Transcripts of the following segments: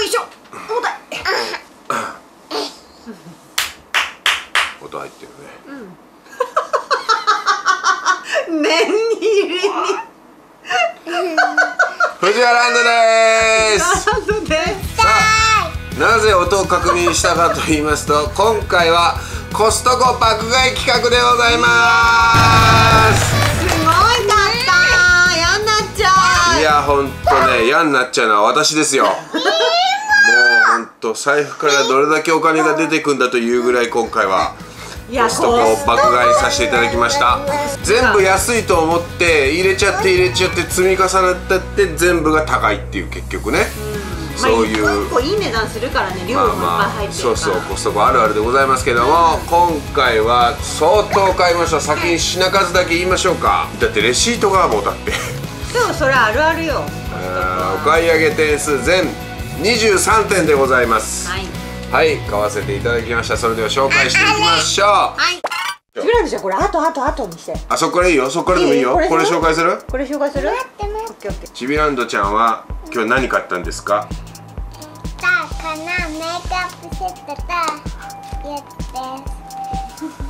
いしょ。重たい。 音入ってるね。 念入りに。 藤原ランドです。 ランドです。 さあ、なぜ音を確認したかと言いますと、今回はコストコ爆買い企画でございます。 すごいかった。嫌になっちゃう。 いや、ほんとね、嫌になっちゃうのは私ですよ。もうほんと財布からどれだけお金が出てくんだというぐらい、今回はコストコを爆買いさせていただきました。全部安いと思って入れちゃって積み重なって全部が高いっていう、結局ね、そういう結構いい値段するからね、量もいっぱい入ってるから。 そうコストコあるあるでございますけども、今回は相当買いました。先に品数だけ言いましょうか。だってレシートがもうだってでもそれあるあるよ。 お買い上げ点数全23点でございます。はい、買わせていただきました。それでは紹介していきましょう。はい。 ジュラルじゃん、これあとにして。 あ、そこからいいよ。そこからでもいいよ。これ紹介する？ これ紹介する？オッケーオッケー。 ちびランドちゃんは今日何買ったんですか？ このメイクアップセットとやつです。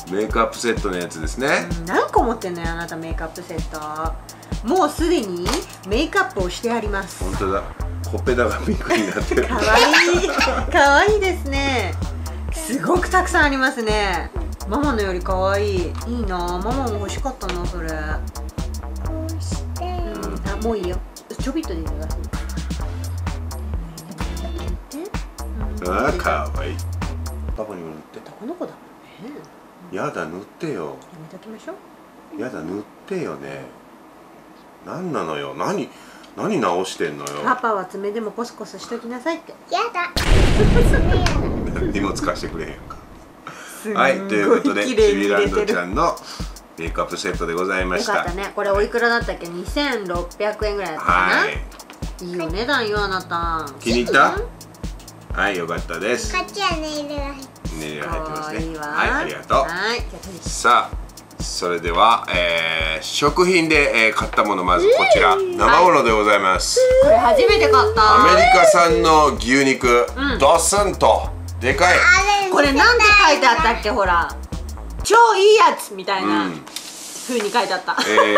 メイクアップセットのやつですね。 何個持ってんのよ、あなたメイクアップセット。もうすでにメイクアップをしてあります。 本当だ。ほっぺたがピンクになってる。 かわいい、かわいいですね。すごくたくさんありますね。ママのよりかわいい。いいな、ママも欲しかったな、それ。 こうして、 あ、もういいよ。ちょびっとでいいよ。 あー、かわいい。パパにも塗って。 この子だもんね。 やだ、塗ってよ。 やめときましょう。 やだ、塗ってよね。なんなのよ。何直してんのよ。 パパは爪でもコスコスしときなさいって。 やだ。 荷物貸してくれへんか。はい、ということでちびランドちゃんのメイクアップセットでございました。 よかったね。これおいくらだったっけ？2600円ぐらいだったかな。はい。いいお値段よ、あなた。 気に入った？はい、よかったです。 こっちはネイルが入ってる。ネイルが入ってますね。 いいわ。 はい、ありがとう。 はい。 さあ、それでは、食品で、買ったもの、まずこちら生ものでございます。 これ初めて買った。 アメリカ産の牛肉、ドスンとでかい。 これなんて書いてあったっけ？ほら、超いいやつみたいな風に書いてあった。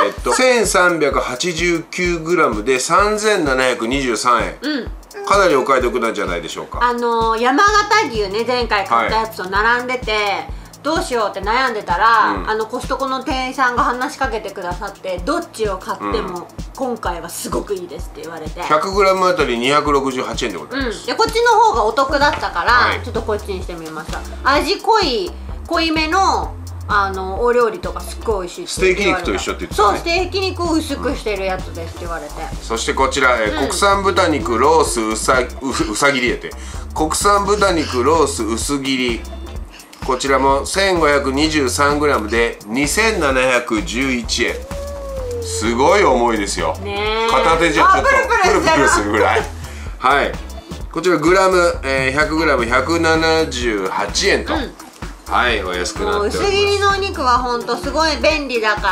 1389g で3723円。かなりお買い得なんじゃないでしょうか。 山形牛ね、前回買ったやつと並んでて、どうしようって悩んでたら、コストコの店員さんが話しかけてくださって、どっちを買っても今回はすごくいいですって言われて、 100g あたり268円でございます。 でこっちの方がお得だったから、ちょっとこっちにしてみました。味濃いめのお料理とかすっごい美味しい。 ステーキ肉と一緒って言ってたね。 そう、ステーキ肉を薄くしてるやつですって言われて。 そしてこちら、国産豚肉ロースうさ切りやて、国産豚肉ロース薄切り、こちらも 1523g で2711円。すごい重いですよ。片手じゃちょっとプルプルするぐらい。はい、こちらグラム、100g178 円と、はい、お安くなっております。 薄切りのお肉はほんとすごい便利だから、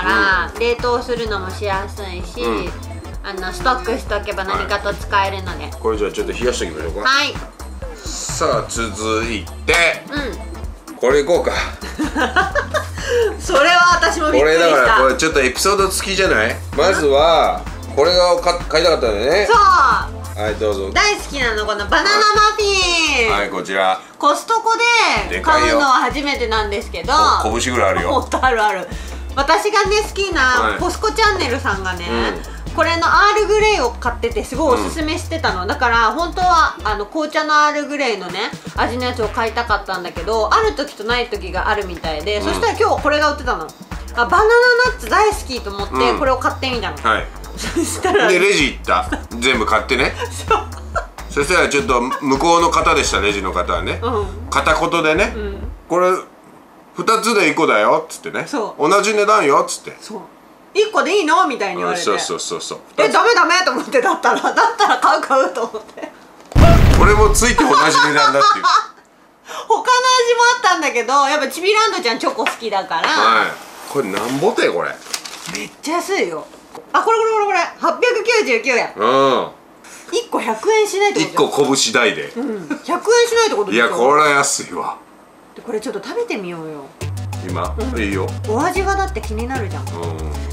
冷凍するのもしやすいし、ストックしとけば何かと使えるので、 これじゃあちょっと冷やしておきましょうか。 はい。 さあ続いて、これいこうか。 それは私もびっくりした。 これだから、これちょっとエピソード付きじゃない？まずはこれが買いたかったんだよね。 そう、 はい、どうぞ。 大好きなの、このバナナマフィン。 はい、こちらコストコで買うのは初めてなんですけど、 拳ぐらいあるよ。 もっとあるある。私がね好きなコスコチャンネルさんがね、これのアールグレイを買っててすごいおすすめしてたの。だから本当は紅茶のアールグレイのね味のやつを買いたかったんだけど、ある時とない時があるみたいで、そしたら今日これが売ってたの。バナナナッツ大好きと思ってこれを買ってみたの。 はい。 そしたらでレジ行った。全部買ってね。そしたらちょっと向こうの方でした、レジの方はね、片言でね、これ2つで1個だよっつってね、同じ値段よっつって、 そう1個でいいのみたいに言われて、 そうダメと思って、だったら買うと思って、 これもついて同じ値段だっていう。 他の味もあったんだけど、やっぱちびランドちゃんチョコ好きだから、 これなんぼてこれめっちゃ安いよ。あ、これ899円。 1個100円しないってこと 1個拳大で、 うん、100円しないってことでしょ。 いやこれは安いわ。 でこれちょっと食べてみようよ今、 うん、 いいよ。 お味はだって気になるじゃん、 うん、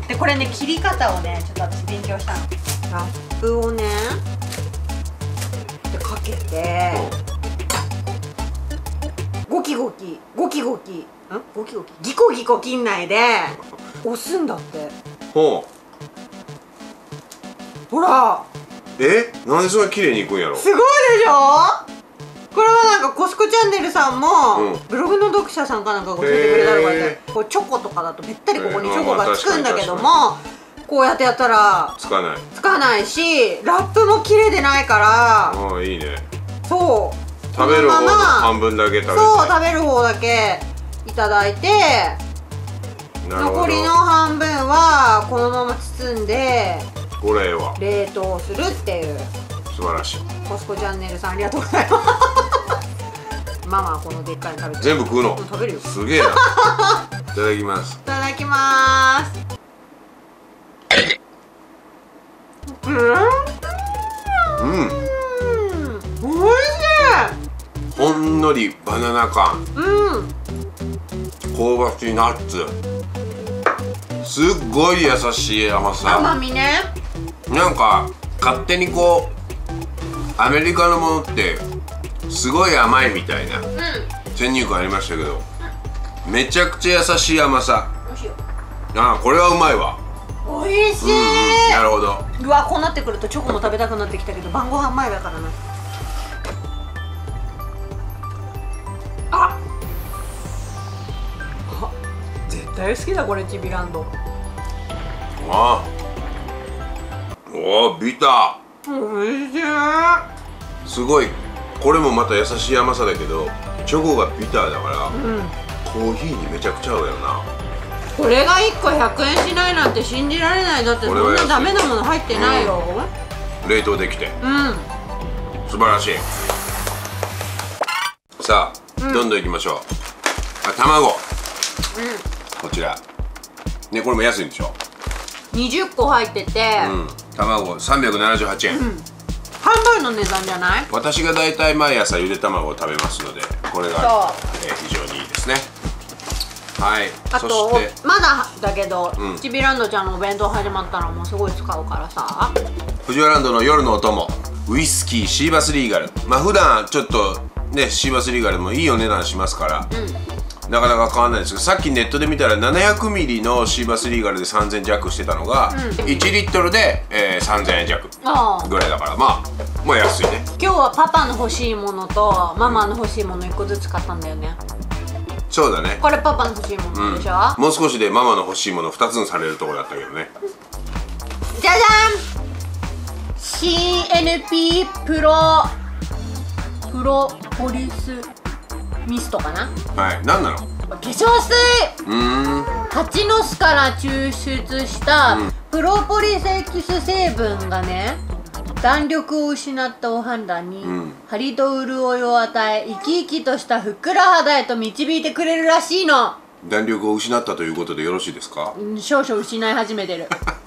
でこれね切り方をねちょっと私勉強したの。ラップをねでかけて、ゴキゴキゴキゴキゴキゴキギコギコ切んないで押すんだって。 ほほらなんでそんな綺麗にいくんやろ。 すごいでしょ。これはなんかコスコチャンネルさんも、 うん、 ブログの読者さんかなんか教えてくれたのがね、こうチョコとかだとべったりここにチョコがつくんだけども、こうやってやったらつかないし、ラップも切れてないから。 ああいいね。 そう食べる方の半分だけ食べて、 そう食べる方だけいただいて、残りの半分はこのまま包んでこれは冷凍するっていう。 素晴らしい。 コスコチャンネルさんありがとうございますママはこのでっかいの食べて全部食うの。 食べるよ。 すげえな。いただきます。 いただきます。おいしい。 ほんのりバナナ感、香ばしいナッツ、すっごい優しい甘さ。 甘みね。 なんか勝手にこうアメリカのものってすごい甘いみたいな先入観ありましたけど、めちゃくちゃ優しい甘さ。 おいしいよ。 ああこれはうまいわ。 おいしい、 なるほど。 うわこうなってくるとチョコも食べたくなってきたけど晩ご飯前だからな。絶対好きだこれチビランド。 おビター。おいしい。 すごい。これもまた優しい甘さだけどチョコがビターだから、コーヒーにめちゃくちゃ合うよな。 これが1個100円しないなんて信じられない。だってそんなダメなもの入ってないよ、 冷凍できて、素晴らしい。さあ、どんどんいきましょう。卵、こちらね、これも安いんでしょ。 20個入ってて、 卵378円、 半分の値段じゃない。 私がだいたい毎朝ゆで卵を食べますのでこれが、非常にいいですね。はい。 あとまだだけど、チビランドちゃんのお弁当始まったらもうすごい使うからさ。 藤原ランドの夜のお供、ウイスキーシーバスリーガル。まあ普段ちょっとねシーバスリーガルもいいお値段しますから、なかなか変わらないですけど、さっきネットで見たら700ミリのシーバスリーガルで3000弱してたのが、1リットルで、3000円弱ぐらいだから、まあ安いね。 今日はパパの欲しいものとママの欲しいもの1個ずつ買ったんだよね。 そうだね。 これパパの欲しいものでしょ、 もう少しでママの欲しいもの2つにされるところだったけどね。 じゃじゃん、 CNP プロポリスミストかな。 はい、何なの？ 化粧水。蜂の巣から抽出したプロポリスエキス成分がね、弾力を失ったお肌に張りと潤いを与え、生き生きとしたふっくら肌へと導いてくれるらしいの。 弾力を失ったということでよろしいですか？ 少々失い始めてる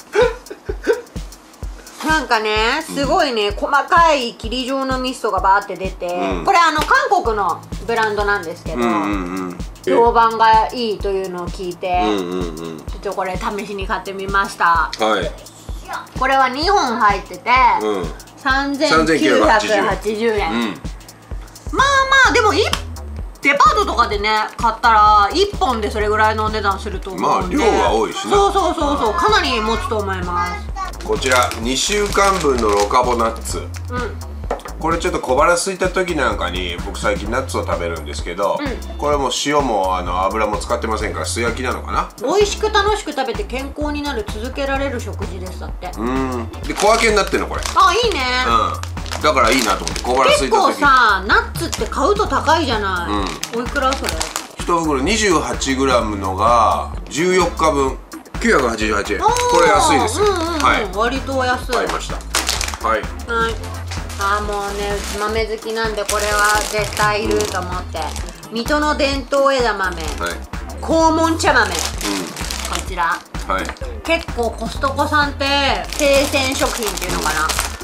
なんかね、すごいね、細かい霧状のミストがバーって出て、これ韓国のブランドなんですけど、評判がいいというのを聞いて、ちょっとこれ試しに買ってみました。これは2本入ってて、3980円。まあでもデパートとかでね買ったら1本でそれぐらいのお値段すると思うんで、 まあ量が多いしな。 そうかなり持つと思います。 こちら2週間分のロカボナッツ、これちょっと小腹空いた時なんかに僕最近ナッツを食べるんですけど、これも塩も油も使ってませんから素焼きなのかな。 美味しく楽しく食べて健康になる続けられる食事ですだって。 で小分けになってるのこれ。 いいね。 だからいいなと思って小腹空いた時。 結構さナッツって買うと高いじゃない、おいくらそれ。 1袋 28g のが14日分988円。これ安いですよ。 割と安い。 買いました。はい。 もうね、うち豆好きなんでこれは絶対いると思って、水戸の伝統枝豆、黄門茶豆、こちら、結構コストコさんって生鮮食品っていうのかな、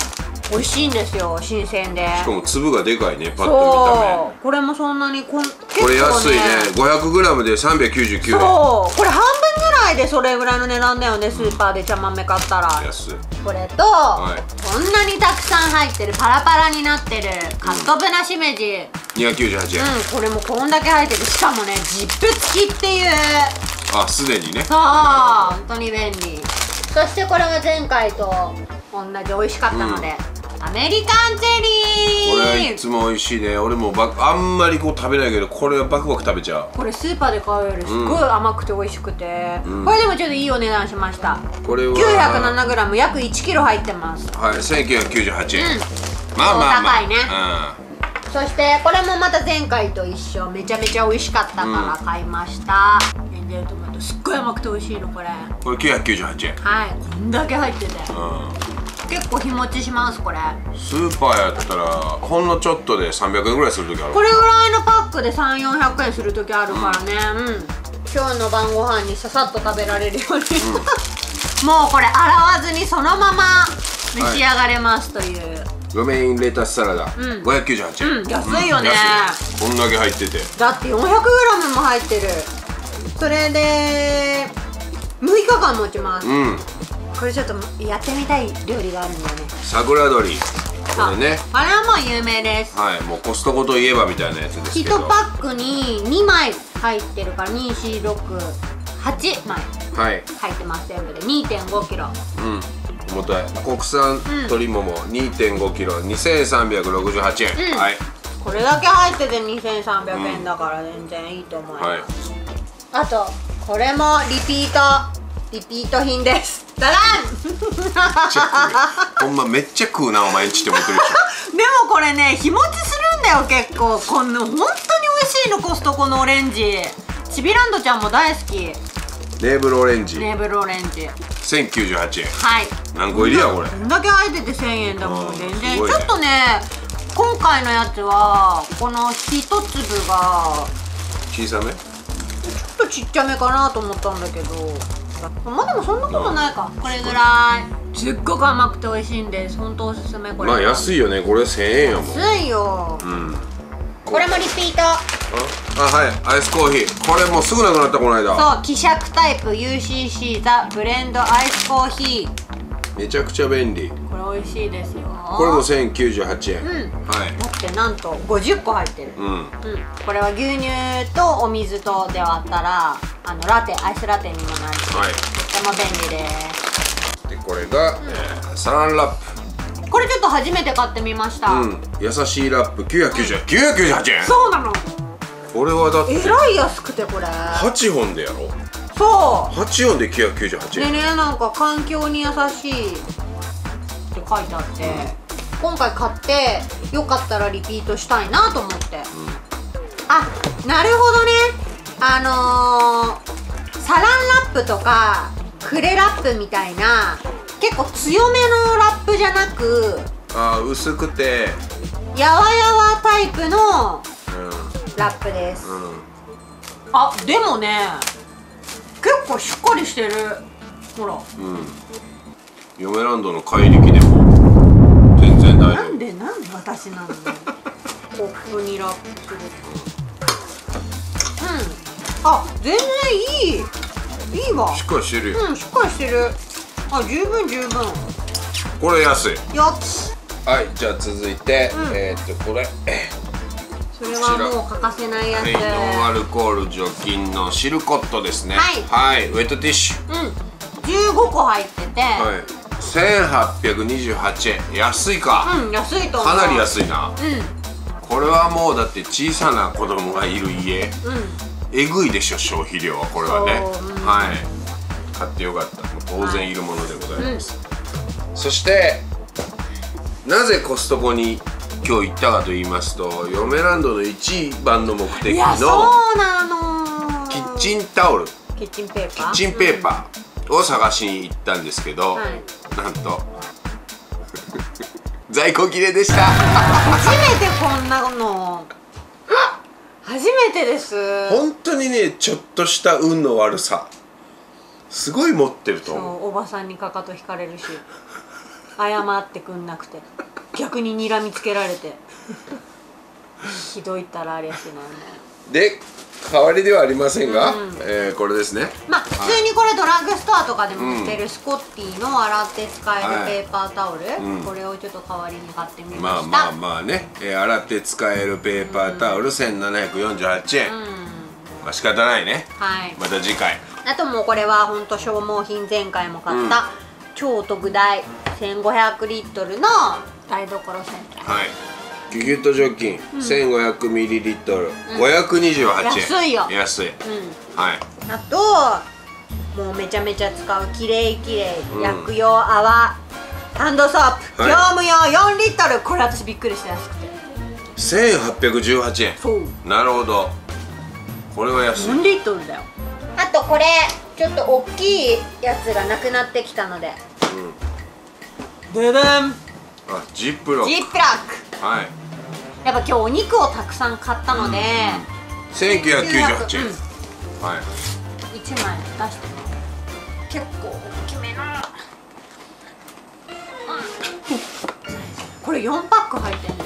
美味しいんですよ、新鮮で。 しかも粒がでかいね、パッと見た目。 そう、これもそんなにこれ安いね。500g で399円。 そう、これ半分ぐらいでそれぐらいの値段だよね、スーパーで茶豆買ったら。 安い。 これと、こんなにたくさん入ってるパラパラになってるカットぶなしめじ、 298円。 これもこんだけ入ってる。しかもね、ジップ付きっていう。 あ、すでにね。 そう、本当に便利。そしてこれは前回と同じ美味しかったので、アメリカンチェリー。 これはいつも美味しいね。俺もあんまりこう食べないけど、これはバクバク食べちゃう。 これスーパーで買うよりすごい甘くて美味しくて、これでもちょっといいお値段しました。 これは 907g 約 1kg 入ってます。 はい、1998円。 まあまあまあ高いね。そしてこれもまた前回と一緒、めちゃめちゃ美味しかったから買いました。エンジェルトマトすっごい甘くて美味しいのこれ。 これ998円。 はい、こんだけ入ってて、結構日持ちしますこれ。 スーパーやったらほんのちょっとで300円ぐらいする時ある。 これぐらいのパックで300-400円する時あるからね。今日の晩ご飯にささっと食べられるように、もうこれ洗わずにそのまま召し上がれますという、 ロメインレタスサラダ、598円。 安いよね。 こんだけ入ってて、 だって 400g も入ってる。それで6日間持ちます。これちょっとやってみたい料理があるんだよね。 桜鶏。これね、 あれはもう有名です。 はい、もうコストコといえばみたいなやつですけど、 1パックに2枚入ってるから、24688枚入ってます。全部で 2.5kg。 重たい。国産鶏もも 2.5kg、2368円。はい、 これだけ入ってて2300円だから全然いいと思います。あとこれもリピート品です。ダダン。 ほんまめっちゃ食うなお前んちって思ってるでしょ。 でもこれね、日持ちするんだよ結構。こんな本当に美味しいの、コストコのオレンジ。ちびランドちゃんも大好き。 ネーブルオレンジ。 ネーブルオレンジ。 1098円。 はい。 何個入りやこれ。 こんだけ入ってて1000円だもん。全然ちょっとね、今回のやつはこの一粒が小さめ。 ちょっとちっちゃめかなと思ったんだけど、まあでもそんなことないか。これぐらいすっごく甘くて美味しいんです。本当おすすめ。これまあ安いよね。これ1000円やもん。 安いよ。これもリピート。 はい、アイスコーヒー。これもうすぐなくなったこの間。 そう、希釈タイプ UCC ザブレンドアイスコーヒー。 めちゃくちゃ便利。 これ美味しいですよ。 これも1098円。はい。 だってなんと50個入ってる。これは牛乳とお水とで割ったらラテ、アイスラテにもなるし、とっても便利です。 でこれがサランラップ。 これちょっと初めて買ってみました。 優しいラップ998円。 そうなの。 これはだってえらい安くて、これ 8本でやろ。 そう、 8本で998円でね、なんか環境に優しいって書いてあって、今回買ってよかったらリピートしたいなと思って、あ、なるほどね。サランラップとかクレラップみたいな結構強めのラップじゃなく、 薄くてやわやわタイプのラップです。あ、でもね、結構しっかりしてる。ほら、 嫁ランドの怪力でも全然大丈夫。 なんで私なの。コップにラップする。あ、全然いいわ。しっかりしてるよ。 しっかりしてる。あ、十分。 これ安い。 よし。 はい、じゃあ続いてこれそれはもう欠かせないやつ。 ノンアルコール除菌のシルコットですね。はい、ウェットティッシュ。 15個入ってて、 1828円。安いか。 安いと思う。 かなり安いな。これはもうだって小さな子供がいる家、えぐいでしょ消費量は。これはね、はい、買ってよかった。もう当然いるものでございます。そしてなぜコストコに今日行ったかと言いますと、嫁ランドの一番の目的のキッチンタオル、 キッチンペーパーを探しに行ったんですけど、なんと在庫切れでした。 初めてこんなの。初めてです。 本当にね、ちょっとした運の悪さ、すごい持ってると思う。 そう、おばさんにかかと引かれるし、謝ってくんなくて。 逆に睨みつけられてひどいったらありゃしないね。 で代わりではありませんが、これですね。 まあ普通にこれドラッグストアとかでも売ってるスコッティの洗って使えるペーパータオル、これをちょっと代わりに買ってみました。 まあね、洗って使えるペーパータオル1748円、まあ仕方ないね。 はい、 また次回。 あともうこれは本当消耗品、前回も買った超特大1500リットルの台所洗剤。 はい、ギュギュッと除菌1500ミリリットル528円。 安いよ。 安い。はい。 あともうめちゃめちゃ使うきれい薬用泡ハンドソープ、業務用4リットル。これ私びっくりして安くて 1818円。 そう、 なるほど、これは安い。 4リットルだよ。あとこれちょっと大きいやつがなくなってきたので、ででん、 あ、ジップロック。 ジップロック。 はい。 やっぱ今日お肉をたくさん買ったので、 1998円。はい。 1枚出しても結構大きめな、これ4パック入ってるの。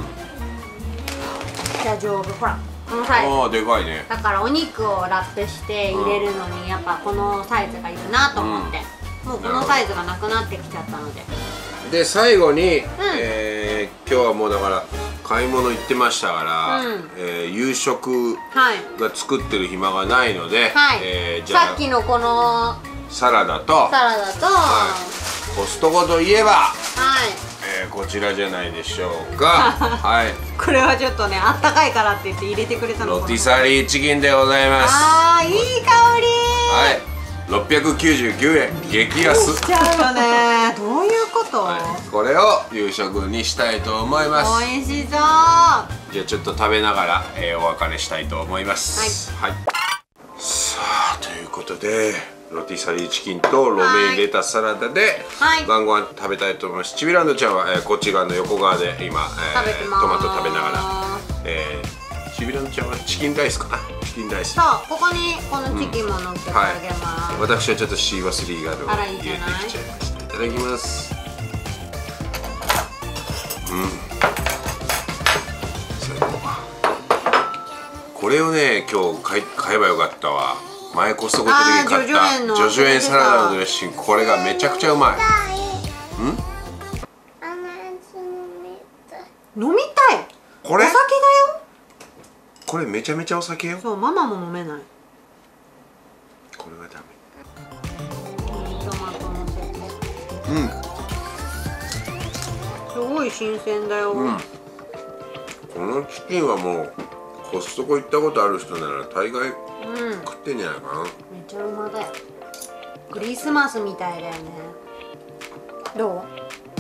じゃあ丈夫。ほらこのサイズ。 ああ、でかいね。 だからお肉をラップして入れるのにやっぱこのサイズがいるなと思って、もうこのサイズがなくなってきちゃったので。 で最後に、今日はもうだから買い物行ってましたから、夕食が作ってる暇がないので、 じゃあさっきのこのサラダとコストコといえば、こちらじゃないでしょうか。はい、 これはちょっとね、あったかいからって言って入れてくれたの。 ロティサリーチキンでございます。 あー、いい香り。 はい、699円、激安。 しちゃうよね。どういうこと？ これを夕食にしたいと思います。 美味しそう。じゃあちょっと食べながら、お別れしたいと思います。はい。さあということで、ロティサリーチキンとロメインレタスサラダで晩ご飯食べたいと思います。ちびランドちゃんは、こっち側の横側で今、トマト食べながら、ちびランドちゃんはチキンライスかな。チキンライス。 そう、ここにこのチキンも乗っけてあげます。 私はちょっとシーバスリーガルを入れてきちゃいました。いただきます。最高。これをね、今日買えばよかったわ。前コストコの時に買ったジョジョ園サラダのドレッシング、これがめちゃくちゃうまい。 飲みたい。 これお酒だよ。 これめちゃめちゃお酒よ。 そう、ママも飲めない。 これはダメ。 トマトのせて。すごい新鮮だよ。 このチキンはもうコストコ行ったことある人なら大概食ってんじゃないかな。 めっちゃうまだよ。クリスマスみたいだよね。どう？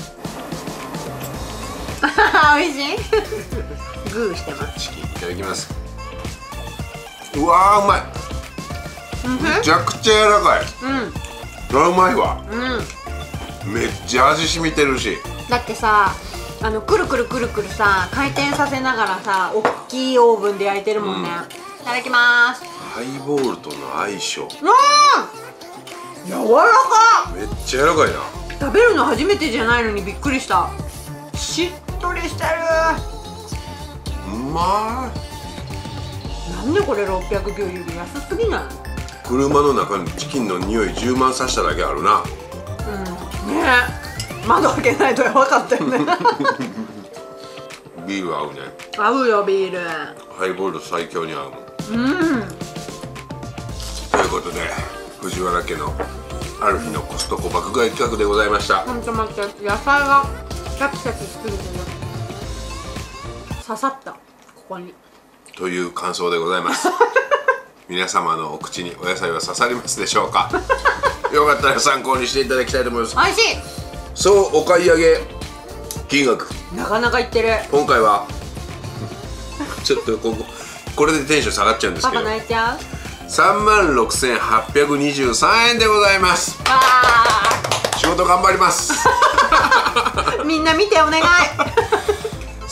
美味しい？グーしてます。 チキンいただきます。うわー、うまい。めちゃくちゃ柔らかい。うまいわ。めっちゃ味染みてるし。 だってさ、くるくるくるくるさ、回転させながらさ、大きいオーブンで焼いてるもんね。いただきます。 ハイボールとの相性。 柔らか。 めっちゃ柔らかいな。 食べるの初めてじゃないのにびっくりした。しっとりしてる。 うまい。 なんでこれ690円、安すぎない？ 車の中にチキンの匂い充満させただけあるな。 ねえ、窓開けないとやばかったよね。 ビール合うね。 合うよ、ビール。 ハイボール最強に合うもん。ということで、藤原家のある日のコストコ爆買い企画でございました。 ほんと待って、野菜がシャキシャキしてるけど刺さった、ここに。 という感想でございます。皆様のお口にお野菜は刺さりますでしょうか。よかったら参考にしていただきたいと思います。 美味しい。 そうお買い上げ金額、 なかなかいってる。 今回はちょっとこれでテンション下がっちゃうんですけど、 パパ泣いちゃう。 36,823円でございます。仕事頑張ります。 みんな見てお願い。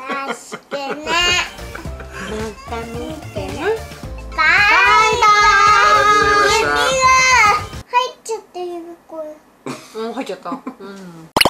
ろしくね。 また見てね。 バイバイ。 ありがとうございました。 入っちゃってるこれ。 うん、入っちゃった。うん。